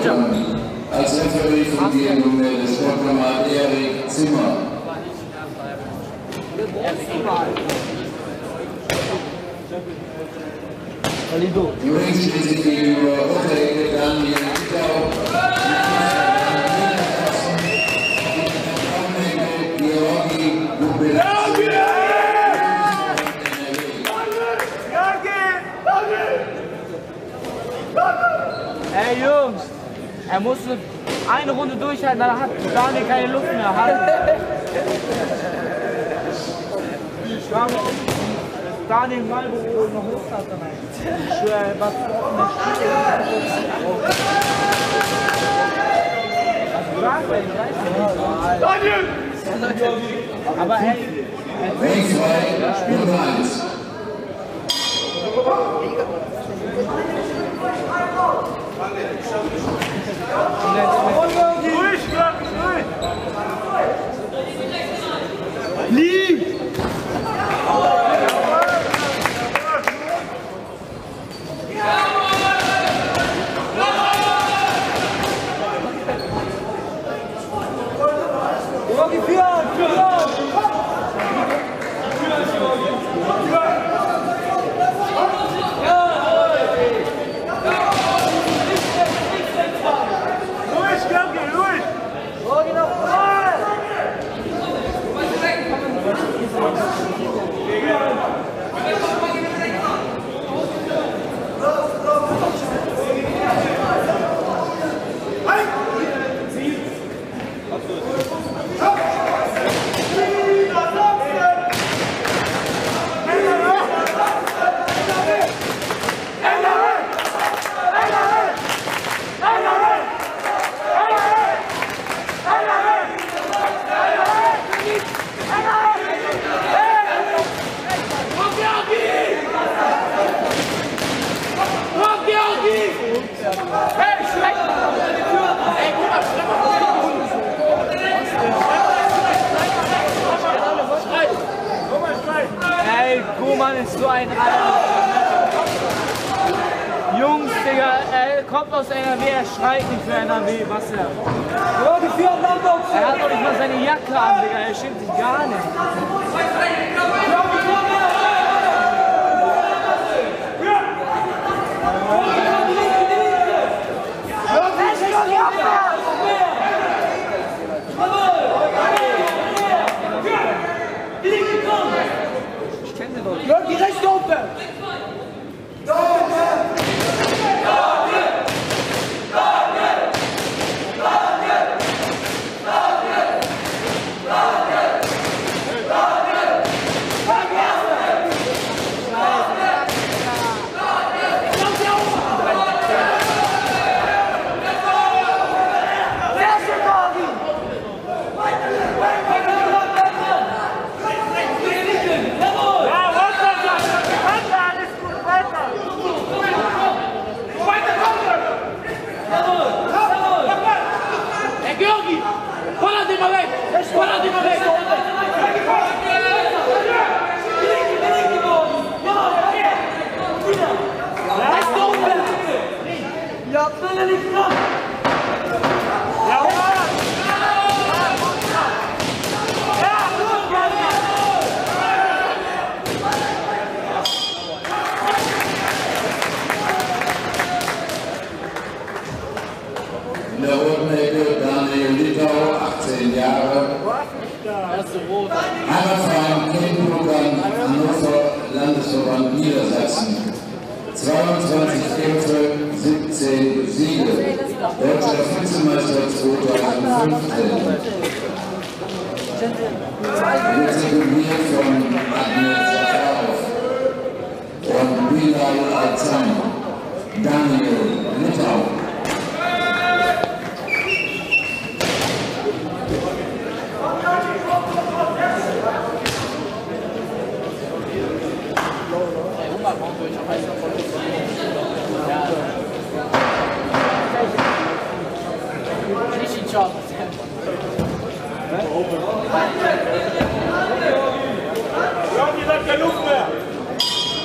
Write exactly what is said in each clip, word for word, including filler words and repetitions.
Als Referee fungieren nunmehr der Sportkamerad Erik Zimmer. Übrigens steht sich gegenüber Unterhecke Daniel Wittau, Georgi Gubelazzi. Ey Jungs, er musste eine Runde durchhalten, dann hat Daniel keine Luft mehr. Daniel Malboro noch Luft hat dann eigentlich. Ich schwöre, was Daniel! Aber ey, Weg zwei, Spiel eins. Ruhig, ruhig! Lieb! Ey, Kuhmann ist so ein Alter. Jungs, Digga, er kommt aus N R W, er schreit nicht für N R W, was er? Er hat doch nicht mal seine Jacke an, Digga, er schämt sich gar nicht. Ich kenne den doch. Jörg, die rechte Open! In der roten Ecke Daniel Wittau, achtzehn Jahre. Heimatverein Kennenprogramm Hannover, Landesverband Niedersachsen. zweiundzwanzig Kämpfe, siebzehn Siege. Deutscher Vizemeister zweitausendfünfzehn. Wird signiert von Ahmed Zafarov und Bilal Azam. Daniel Wittau. Jörg, sagt keine Luft mehr!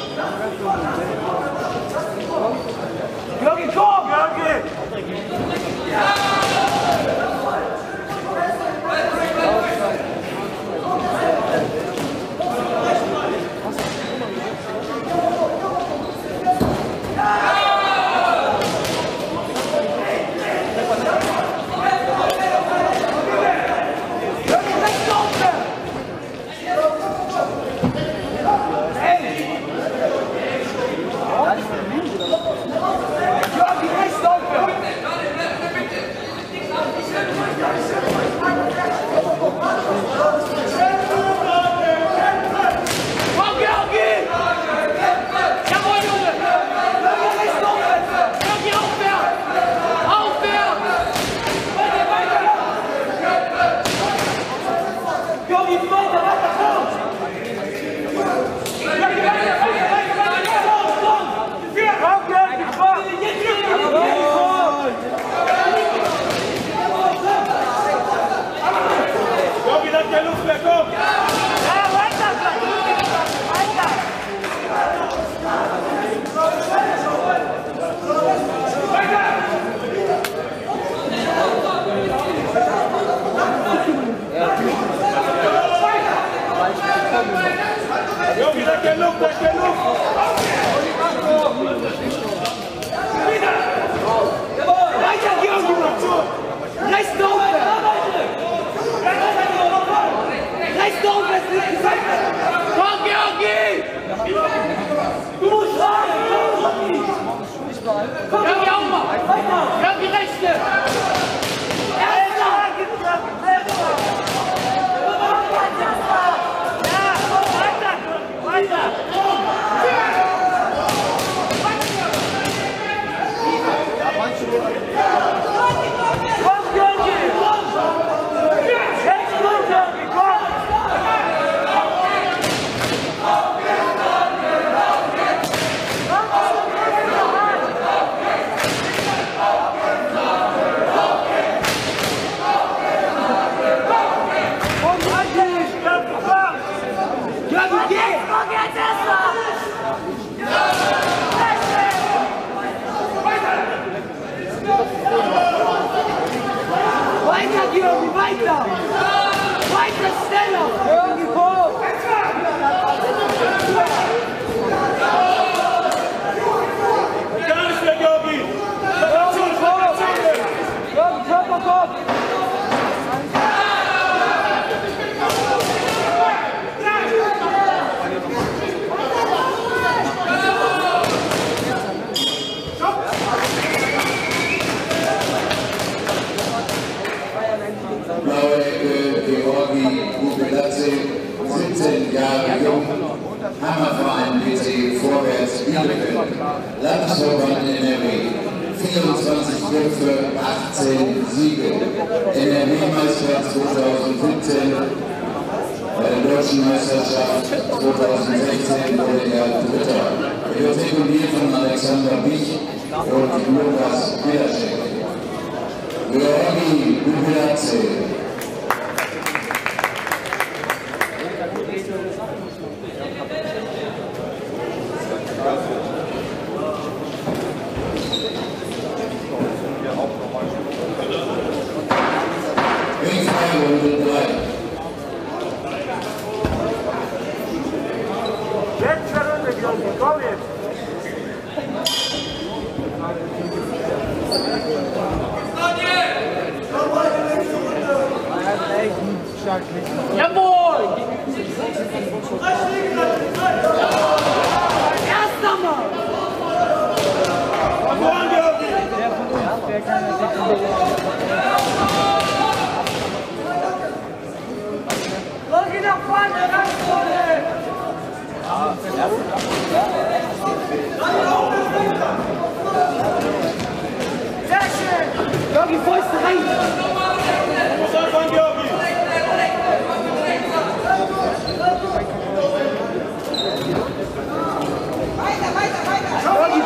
Jörg, komm! Jörg! Landesverband N R W, vierundzwanzig Kämpfe, achtzehn Siege, N R W-Meister zweitausendsiebzehn, bei der Deutschen Meisterschaft zweitausendsechzehn wurde er Dritter. Er wird sekundiert von Alexander Wich und Lukas Bilaschek. Georgi Bubilatze. Runde drei. Letzte Runde, Georgi, komm jetzt! Jawohl! Erster Mal! Komm on, Georgi! Der von uns, der kann das nicht. Georgi nach vorne, ganz vorne! Sehr schön! Georgi, Fäuste rein! Was soll von Georgi? Weiter, weiter, weiter! Georgi!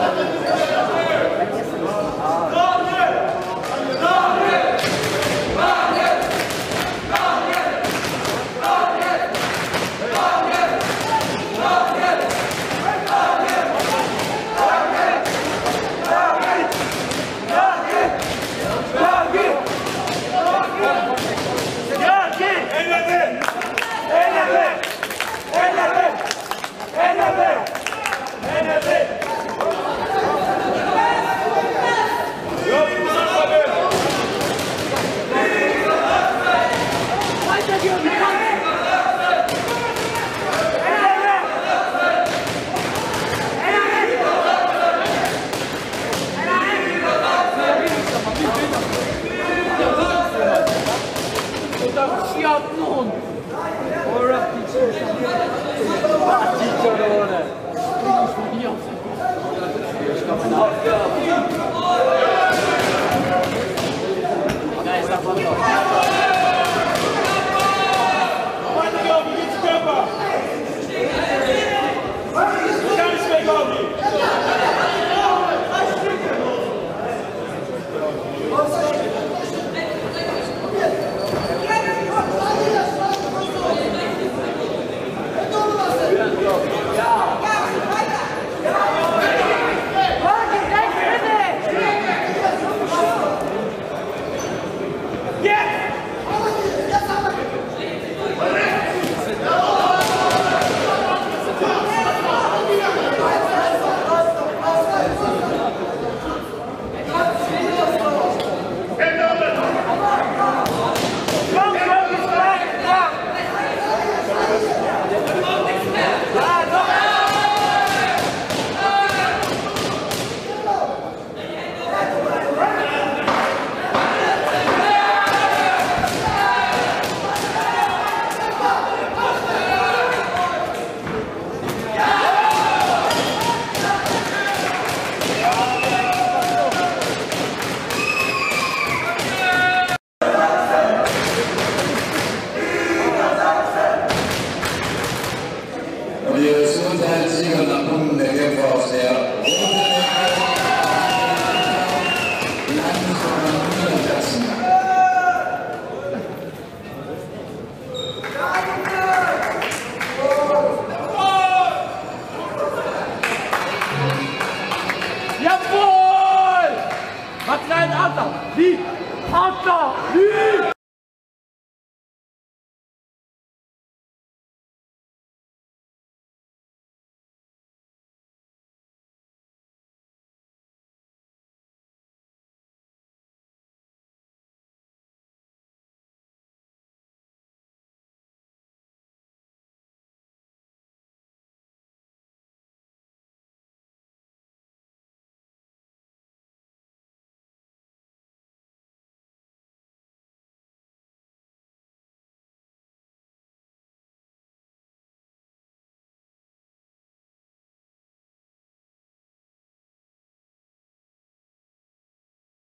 Sieger nach Punkten der Kämpfer aus der Landesverband Niedersachsen. Jawohl! Was für ein Adler! Wie? Adler! Wie?